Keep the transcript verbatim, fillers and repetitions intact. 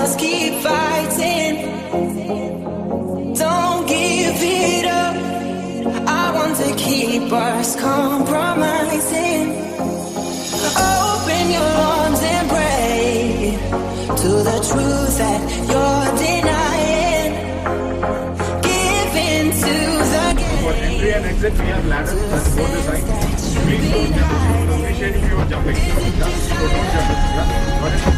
just keep fighting. Don't give it up. I want to keep us compromising. Open your arms and pray to the truth that you're denying. Give in to the game. For entry and exit, we have ladders at both the sides. Please don't jump. Appreciate if you are jumping. Yeah? So don't jump. Yeah? Got it?